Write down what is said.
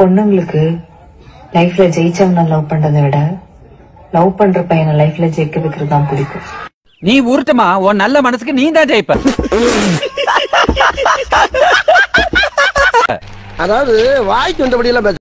பொண்ணுங்களுக்கு லைஃப்ல ஜெயிச்சவன லவ் பண்றதை விட லவ் பண்ற பையனை லைஃப்ல ஜெயிக்க வைக்கிறது தான் பிடிக்கும். நீ ஊர்ட்டமா உன் நல்ல மனசுக்கு நீ தான் ஜெயிப்ப. அதாவது வாய்க்கு வந்தபடியெல்லாம்